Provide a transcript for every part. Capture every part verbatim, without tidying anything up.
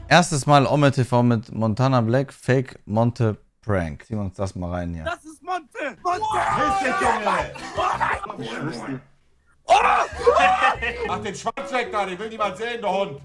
Erstes Mal Ome T V mit Montana Black, Fake Monte Prank. Ziehen wir uns das mal rein hier. Das ist Monte! Monte! Junge! Mach den Schwanz weg da, den will niemand sehen, der Hund!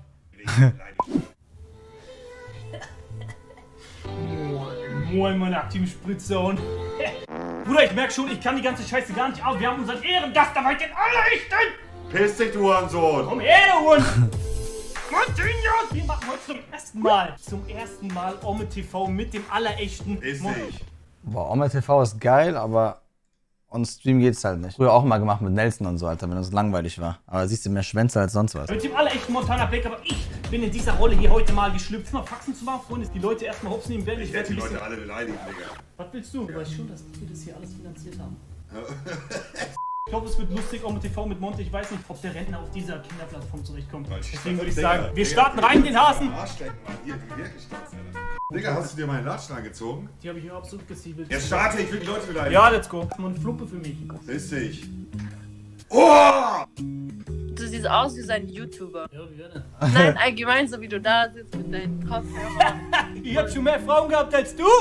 Moin, meine aktiven Spritzsohn. Bruder, ich merke schon, ich kann die ganze Scheiße gar nicht auf. Wir haben unseren Ehrengast dabei, den Allerrichten! Piss dich, du Hurensohn! Komm her, du Hund! Montignos! Wir machen heute zum ersten Mal, zum ersten Mal Ome T V mit dem Allerechten. Ist nicht. Boah, Ome T V ist geil, aber on Stream geht's halt nicht. Früher auch mal gemacht mit Nelson und so, Alter, wenn das langweilig war. Aber siehst du mehr Schwänze als sonst was. Mit dem Allerechten Montana Black, aber ich bin in dieser Rolle hier heute mal geschlüpft. Mal Faxen zu machen, Freunde, die Leute erstmal hops nehmen werden. Ich werde die Leute alle beleidigen, Digga. Was willst du? Du weißt schon, dass wir das hier alles finanziert haben. Ich hoffe, es wird lustig, Ome T V mit Monte. Ich weiß nicht, ob der Rentner auf dieser Kinderplattform zurechtkommt. Deswegen würde ich sagen, wir starten rein den Hasen. Hier, die wirklich stolz, Alter. Digga, hast du dir meine Latschen angezogen? Die habe ich mir absolut gesiebelt. Ja, starte, ich will die Leute beleidigen. Ja, let's go. Mal eine Fluppe für mich. Piss dich. Oh! Du siehst aus wie so ein YouTuber. Ja, wie wäre denn? Nein, allgemein, so wie du da sitzt mit deinen Kopfhörern. Ich hab schon mehr Frauen gehabt als du!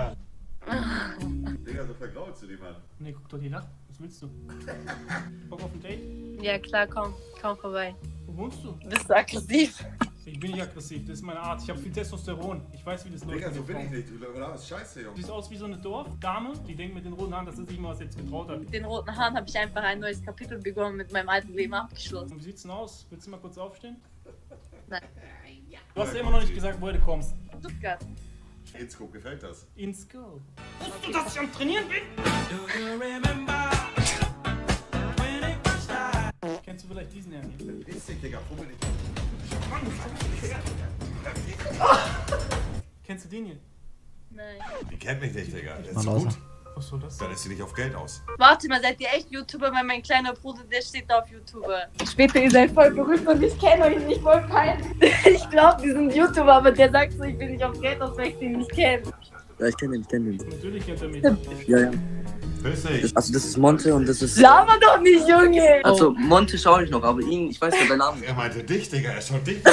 Digga, so vergraulst du die, Mann. Nee, guck doch die nach. Was willst du? Bock auf ein Date? Ja klar, komm, komm vorbei. Wo wohnst du? Bist du aggressiv? Ich bin nicht aggressiv, das ist meine Art. Ich habe viel Testosteron. Ich weiß, wie das läuft. Digga, so bin ich nicht. Du bist scheiße, Du Junge. siehst aus wie so eine Dorfdame, die denkt mit den roten Haaren, dass sie sich mal was jetzt getraut hat. Mit den roten Haaren habe ich einfach ein neues Kapitel begonnen, mit meinem alten Leben abgeschlossen. Und wie sieht's denn aus? Willst du mal kurz aufstehen? Nein. Du hast ja immer noch nicht gesagt, woher du kommst. Stuttgart. Insko, gefällt das? Ins Go. Wusstest du, dass ich am Trainieren bin? Kennst du vielleicht diesen Herrn hier? Piss dich, Digga, fummel dich. Kennst du den hier? Nein. Die kennt mich nicht, Digga. Der ist Mal so raus. gut. Was soll das? Dann ist sie nicht auf Geld aus. Warte mal, seid ihr echt YouTuber? Weil mein kleiner Bruder, der steht da auf YouTuber. Später, ihr seid voll berühmt und ich kenne euch nicht voll peinlich. Ich glaube, die sind YouTuber, aber der sagt so, ich bin nicht auf Geld aus, weil ich den nicht kenne. Ja, ich kenne den, ich kenne den. Natürlich kennt er mich. Ja, ja. Piss dich. Das, also das ist Monte und das ist... Laber doch nicht, Junge! Also Monte schaue ich noch, aber ihn, ich weiß ja deinen Namen. Er meinte dich, Digga. Er schaut dich.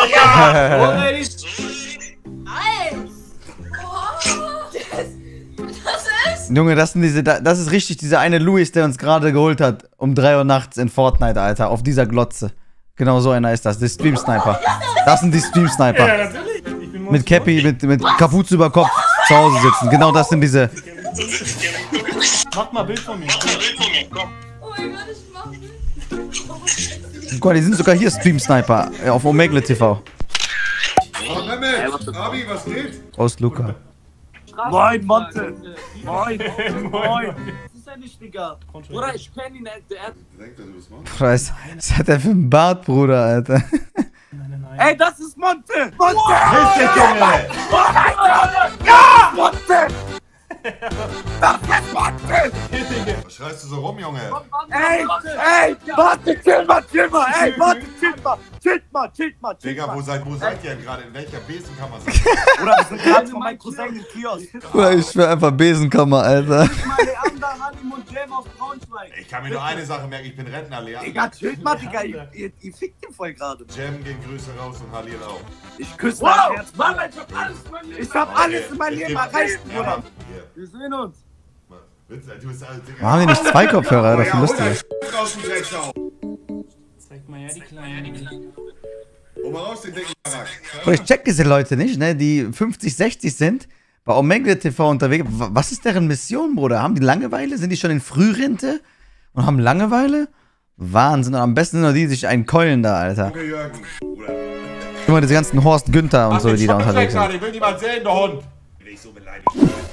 Junge, das sind diese, das ist richtig dieser eine Louis, der uns gerade geholt hat um drei Uhr nachts in Fortnite, Alter, auf dieser Glotze. Genau so einer ist das, der Stream Sniper. Das sind die Stream Sniper. Ja, natürlich. Ich bin Mit Cappy, mit, mit Kapuze über Kopf zu Hause sitzen. Genau das sind diese. Mach mal ein Bild von mir. Oh mein Gott, ich mach nicht. Guck mal, die sind sogar hier Stream Sniper äh, auf Omegle T V. Oh, Mehmet. Abi, was geht? Aus Luca. Moin, Monte! Moin! Moin! Was ist denn nicht, Digga? Bruder, ich kenn ihn, der hat... Denkt er, du bist Mann? Was, was hat der für einen Bart, Bruder, Alter? Nein, nein, nein. Ey, das ist Monte! Monte! Piss dich, Junge! Ja! Monte! Das ist Monte! Was schreist du so rum, Junge? Ey! Ey! Warte, chill mal, chill mal! Ey, warte, chill mal! Chill mal, chill mal, chill Digga, wo mal! seid, wo seid ihr denn gerade? In welcher Besenkammer seid ihr? Bruder, wir sind gerade von meinem Cousin im Kiosk. Bruder, ich schwör einfach Besenkammer, Alter. Ich meine, Ander, Halim und Jam aus Braunschweig. Ich kann mir nur eine Sache merken, ich bin Rentner, Lea. Digga, chill mal, Digga, ihr, ihr, ihr fickt ihn voll gerade. Jam gehen Grüße raus und Halil auch. Ich küsse dein Herz, Mann. Ich hab alles in meinem Leben erreicht, Bruder. Hier. Wir sehen uns. Witz, du bist alles, Digga. Warum haben die nicht zwei Kopfhörer, Alter? Das ist lustig. Raus, du Drecksau. Zeig mal her die Kleinen. Hol mal raus den dicken Barack. Bruder, ich check diese Leute nicht, ne? Die fünfzig, sechzig sind, bei Omegle T V unterwegs. W- Was ist deren Mission, Bruder? Haben die Langeweile? Sind die schon in Frührente und haben Langeweile? Wahnsinn. Und am besten sind nur die, die sich einen keulen da, Alter. Junge Jürgen. Bruder. Guck mal, diese ganzen Horst Günther und Mach so, den die da Schwanz unterwegs weg, sind. ich will niemand sehen, der Hund. Bin ich so beleidigt.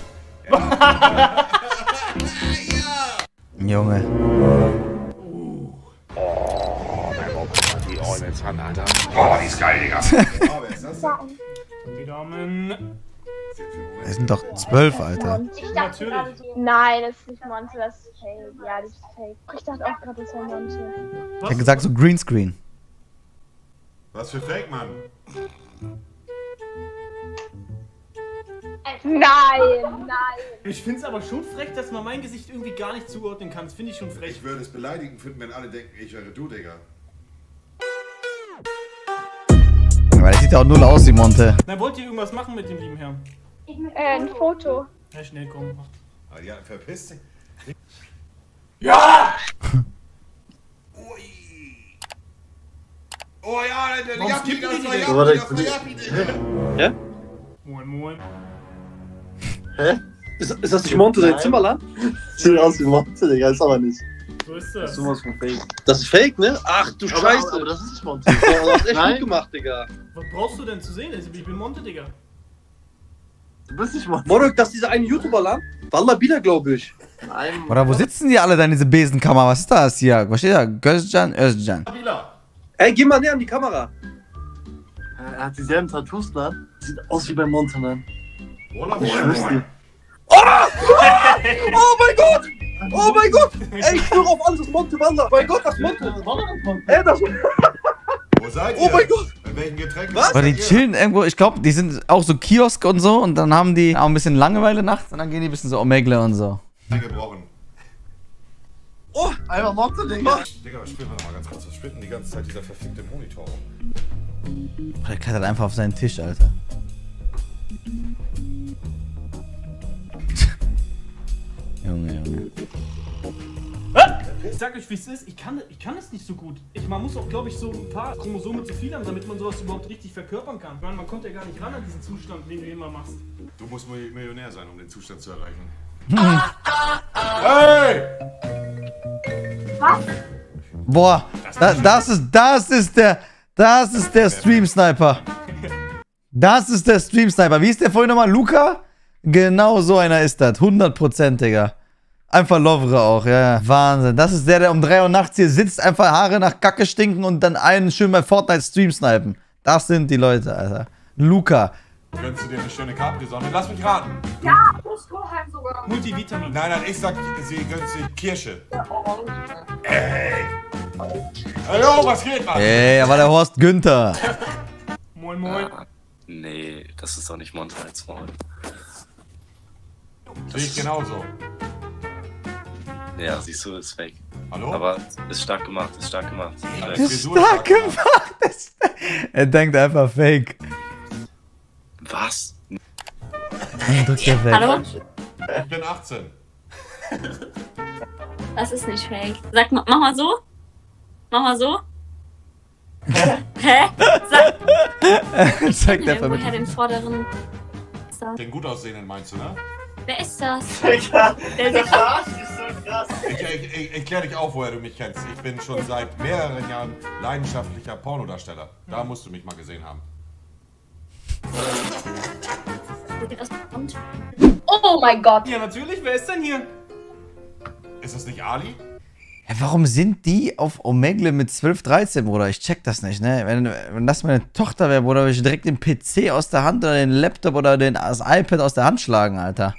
Junge. Oh, die ist geil, Digga. Oh, wer ist das denn? Die Daumen. Wir sind doch zwölf, Alter. Ich dachte Natürlich. gerade so, nein, das ist nicht Monte, das ist fake. Ja, das ist fake. Ich dachte auch gerade, das wäre Monte. Ich hab gesagt, so Greenscreen. Was für Fake, Mann? Nein, nein. Ich find's aber schon frech, dass man mein Gesicht irgendwie gar nicht zuordnen kann. Das finde ich schon frech. Ich würde es beleidigend finden, wenn alle denken, ich wäre du, Digga. Weil das sieht ja auch null aus wie Monte. Na, wollt ihr irgendwas machen mit dem lieben Herrn? Äh, ein Foto. Ja, schnell, komm, macht. Ah, ja, verpiss dich. Ja! Ui. Oh ja, der Warum Jappi, skippen das die war die Jappi, Warte, das war ich- Jappi, Digga. Moin, moin. Hä? Ist, ist das nicht Monte, sein Zimmerland? Sieht aus wie Monte, Digga, ist aber nicht. So ist das. Sowas von Fake. Das ist fake, ne? Ach du Aber, Scheiße. aber das ist nicht Monte. Ja, du hast echt Nein. gut gemacht, Digga. Was brauchst du denn zu sehen? Ich bin Monte, Digga. Du bist nicht Monte. Morok, das ist dieser eine YouTuber-Land? Wallah Bila, glaube ich. Nein. Oder wo sitzen die alle da in diese Besenkammer? Was ist das hier? Was steht da? Gözcan, Özcan. Ey, geh mal näher an die Kamera. Er hat dieselben Tattoos da. Sieht aus wie bei Monte, Mann. Wallah, Ich schwör's dir. Oh mein Gott! Oh mein Gott! Ey, ich schwöre auf alles, das ist Monte, Wallah. Mein Gott, das ist Monte. Ey, das ist... Wo seid ihr? Oh mein Gott! In welchem Getränk? Was? Aber die chillen irgendwo, ich glaube, die sind auch so Kiosk und so und dann haben die auch ein bisschen Langeweile nachts und dann gehen die ein bisschen so Omegle und so. Gebrochen. Oh! Einfach Monte, Digga. Digga, spielen wir noch mal ganz kurz. Was spielt denn die ganze Zeit dieser verfickte Monitor rum? Der klettert einfach auf seinen Tisch, Alter. Junge, Junge. Ich sag euch, wie es ist. Ich kann, ich kann es nicht so gut. Ich, man muss auch, glaube ich, so ein paar Chromosomen zu viel haben, damit man sowas überhaupt richtig verkörpern kann. Ich meine, man kommt ja gar nicht ran an diesen Zustand, den du immer machst. Du musst Mil- Millionär sein, um den Zustand zu erreichen. Hey! Boah, da, das ist, das ist der, das ist der Stream-Sniper. Das ist der Stream-Sniper. Wie ist der vorhin nochmal? Luca? Genau so einer ist das. hundert Prozent, Digga. Einfach Lovre auch, ja, ja. Wahnsinn. Das ist der, der um drei Uhr nachts hier sitzt, einfach Haare nach Kacke stinken und dann einen schön bei Fortnite Stream snipen. Das sind die Leute, Alter. Luca. Gönnst du dir eine schöne Capri-Sonne? Lass mich raten. Ja, plus Strohhalm sogar. Multivitamin. Nein, nein, ich sag, sie gönnt sich Kirsche. Ey! Hallo, was geht, Mann? Ey, da war der Horst Günther. Moin, moin. Nee, das ist doch nicht Monte als Maul. Sehe ich genauso. Ja, siehst du, ist fake. Hallo? Aber ist stark gemacht, ist stark gemacht. Das Das ist stark gemacht. Das- Er denkt einfach fake. Was? Dann drückt er weg. Hallo? Ich bin achtzehn. Das ist nicht fake. Sag mal, mach mal so. Mach mal so. Hä? Sag, Zeigt einfach mit. woher den vorderen. So. Den gut aussehenden meinst du, ne? Wer ist das? Digga. Der sieht Das ist so krass. Ich, ich, ich, ich klär dich auf, woher du mich kennst. Ich bin schon seit mehreren Jahren leidenschaftlicher Pornodarsteller. Da musst du mich mal gesehen haben. aus und. Oh mein Gott! Ja, natürlich. Wer ist denn hier? Ist das nicht Ali? Ja, warum sind die auf Omegle mit zwölf, dreizehn, Bruder? Ich check das nicht, ne? Wenn, wenn das meine Tochter wäre, Bruder, würde ich direkt den P C aus der Hand oder den Laptop oder den, das iPad aus der Hand schlagen, Alter.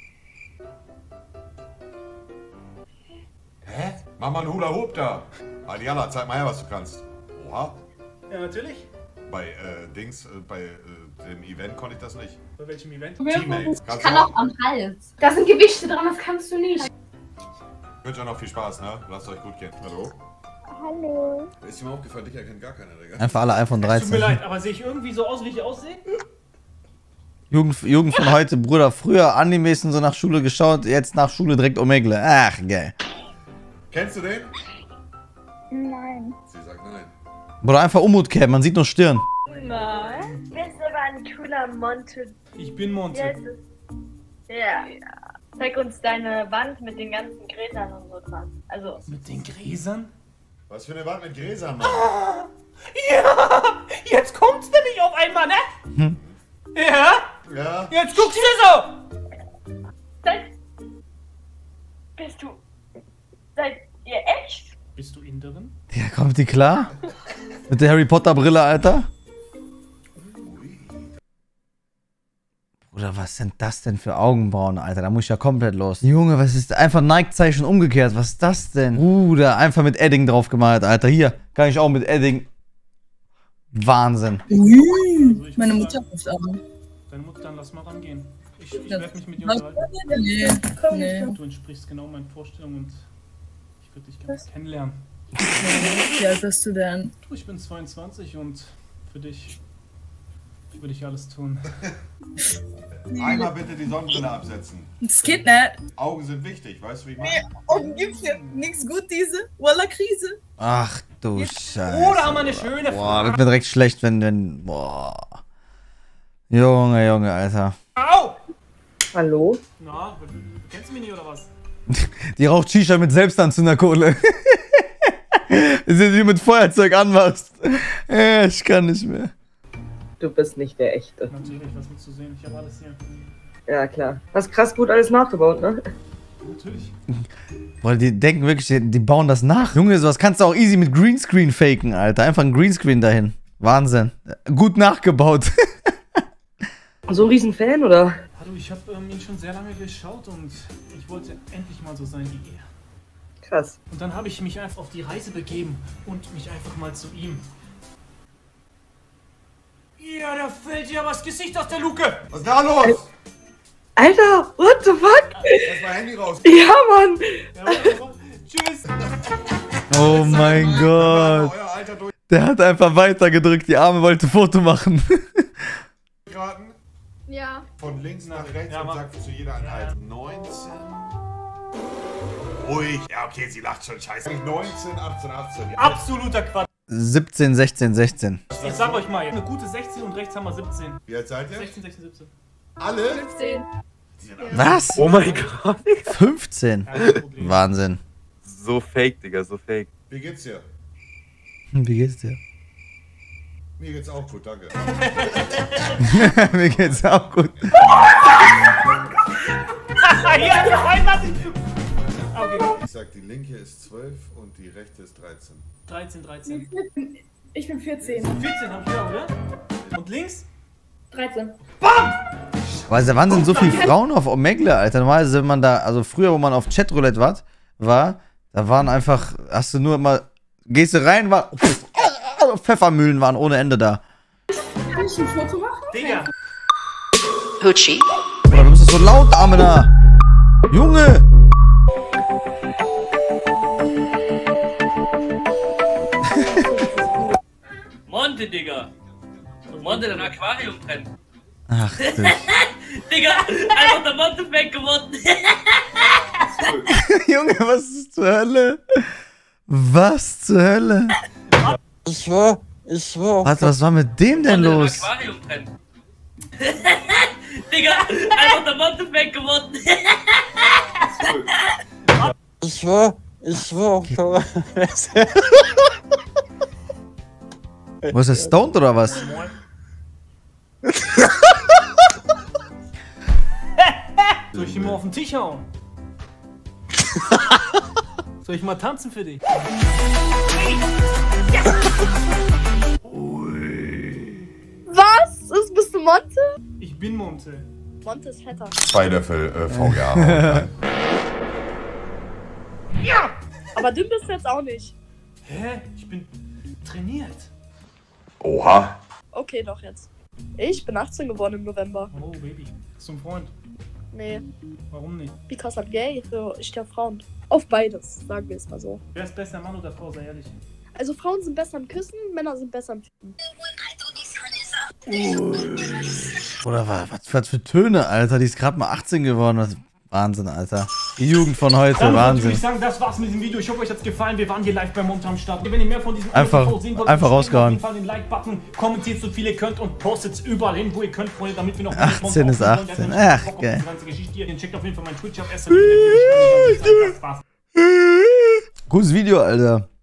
Hä? Mach mal einen Hula Hoop da. Ali Yalla, zeig mal her, was du kannst. Oha. Ja, natürlich. Bei äh, Dings, äh, bei äh, dem Event konnte ich das nicht. Bei welchem Event? Teammates. Ich kann auch am Hals. Da sind Gewichte dran, das kannst du nicht. Ich wünsche euch noch viel Spaß, ne? Lasst euch gut gehen. Hallo? Hallo. Ist dir mal aufgefallen, dich erkennt gar keiner, Digga. Einfach alle iPhone Tut mir dreizehn. leid, aber sehe ich irgendwie so aus, wie ich aussehe? Jugend, Jugend von heute, Bruder. Früher Animes und so nach Schule geschaut, jetzt nach Schule direkt Omegle. Ach, geil. Kennst du den? Nein. Sie sagt nein. Bruder, einfach Umut cam, man sieht nur Stirn. Nein. Du bist aber ein cooler Monte. Ich bin Monte. Yes. Ja. Zeig uns deine Wand mit den ganzen Grätern und so dran. Also. Mit den Gräsern? Was für eine Wand mit Gräsern, Mann? Ja! Jetzt kommt's nämlich auf einmal, ne? Hm. Ja? Ja? Jetzt guckst du so! Seid. Bist du. Seid ihr echt? Bist du Inderin? Ja, kommt die klar? Mit der Harry Potter Brille, Alter? Bruder, was sind das denn für Augenbrauen, Alter? Da muss ich ja komplett los. Junge, was ist einfach Nike-Zeichen umgekehrt? Was ist das denn? Bruder, einfach mit Edding drauf gemalt, Alter. Hier, kann ich auch mit Edding. Wahnsinn. Also ich Meine würd Mutter sagen, ruft an. Deine Mutter, dann lass mal rangehen. Ich, ich Ja. werde mich mit dir Was? unterhalten. Nee, nee. Du entsprichst genau meinen Vorstellungen und ich würde dich gerne kennenlernen. Wie alt bist du denn? Du, ich bin zweiundzwanzig und für dich Würde ich alles tun. Einmal bitte die Sonnenbrille absetzen. Das geht nicht. Augen sind wichtig, weißt du, wie ich meine? Nee, Augen gibt's ja nichts gut, diese. Walla Krise. Ach du Scheiße. Oder haben wir eine schöne Boah, wird mir direkt schlecht, wenn, wenn, boah. Junge, Junge, Alter. Au! Hallo? Na, kennst du mich nicht oder was? Die raucht Shisha mit Selbstanzünderkohle. Dass du sie mit Feuerzeug anmachst. Ja, ich kann nicht mehr. Du bist nicht der Echte. Natürlich, was willst du sehen? Ich habe alles hier. Ja, klar. Hast krass gut alles nachgebaut, ne? Natürlich. Boah, die denken wirklich, die, die bauen das nach. Junge, sowas kannst du auch easy mit Greenscreen faken, Alter. Einfach ein Greenscreen dahin. Wahnsinn. Gut nachgebaut. So ein riesen Fan, oder? Hallo, ich habe ähm, ihn schon sehr lange geschaut und ich wollte endlich mal so sein wie er. Krass. Und dann habe ich mich einfach auf die Reise begeben und mich einfach mal zu ihm. Ja, da fällt ja was Gesicht aus der Luke. Was ist da los? Alter, what the fuck? Lass mal Handy raus. Ja, Mann. Ja, warte, warte. Tschüss. Oh mein Gott. Euer Alter durch. Der hat einfach weitergedrückt. Die Arme wollte Foto machen. Raten. Ja. Von links nach rechts Ja, und mach. sagt zu jeder Einheit. neunzehn. Ruhig. Ja, okay, sie lacht schon. Scheiße. neunzehn, achtzehn, achtzehn. Ja. Absoluter Quatsch. siebzehn, sechzehn, sechzehn. Ich sag euch mal, eine gute sechzehn und rechts haben wir siebzehn. Wie alt seid ihr? sechzehn, sechzehn, siebzehn. Alle? fünfzehn. Was? Oh mein Gott. fünfzehn. Kein Problem. Wahnsinn. So fake, Digga, so fake. Wie geht's dir? Wie geht's dir? Mir geht's auch gut, danke. Mir geht's auch gut. Ja, nein, lass ich. Okay. Ich sag, die linke ist zwölf und die rechte ist dreizehn. dreizehn, dreizehn. Ich bin vierzehn. vierzehn hab ich ja, oder? Und links? dreizehn. Weil da waren sind so viele Frauen auf Omegle, Alter. Normalerweise, wenn man da, also früher, wo man auf Chatroulette war, war, da waren einfach, hast du nur immer, gehst du rein, war, Pfeffermühlen waren ohne Ende da. Kann ich ein Foto machen? Digga. Pucci. Oder du bist so laut, Amena. Junge. Monte, Digga. Monte, dein Aquarium brennt. Ach du. Digga, einfach der Monte weg geworden. Junge, was ist zur Hölle? Was zur Hölle? Ich schwör, ich schwör. Warte, was war mit dem denn Monte, los? dein Aquarium brennt. Digga, einfach der Monte weg geworden. Ich schwör, ich schwör. Was ist das, stoned oder was? Soll ich ihn mal auf den Tisch hauen? Soll ich mal tanzen für dich? Was? Ist, bist du Monte? Ich bin Monte. Monte ist fetter. Zwei Löffel äh, V G A. Ja! Aber dünn bist du jetzt auch nicht. Hä? Ich bin trainiert. Oha. Okay, doch jetzt. Ich bin achtzehn geworden im November. Oh, Baby. Bist du ein Freund? Nee, Warum nicht? because I'm gay. So, ich stehe auf Frauen. Auf beides, sagen wir es mal so. Wer ist besser, Mann oder Frau? Sei ehrlich. Also Frauen sind besser im Küssen, Männer sind besser im Ficken. Oder was, was, was für Töne, Alter. Die ist gerade mal achtzehn geworden. Was, Wahnsinn, Alter. Die Jugend von heute, Dann Wahnsinn. würde ich sagen, das war's mit diesem Video. Ich hoffe, euch hat's gefallen. Wir waren hier live bei Monte am Start. Wenn ihr mehr von diesem Einfach- T V sehen wollt, einfach dann rausgehauen. auf jeden Fall den Like-Button, kommentiert so viel ihr könnt und postet's überall hin, wo ihr könnt, Freunde, damit wir noch mehr achtzehn Monte ist aufnehmen können. achtzehn. Der hat Ach, Bock auf geil. diese ganze Geschichte hier. Checkt auf jeden Fall meinen Twitch ab. Erst das war's. Gutes Video, Alter.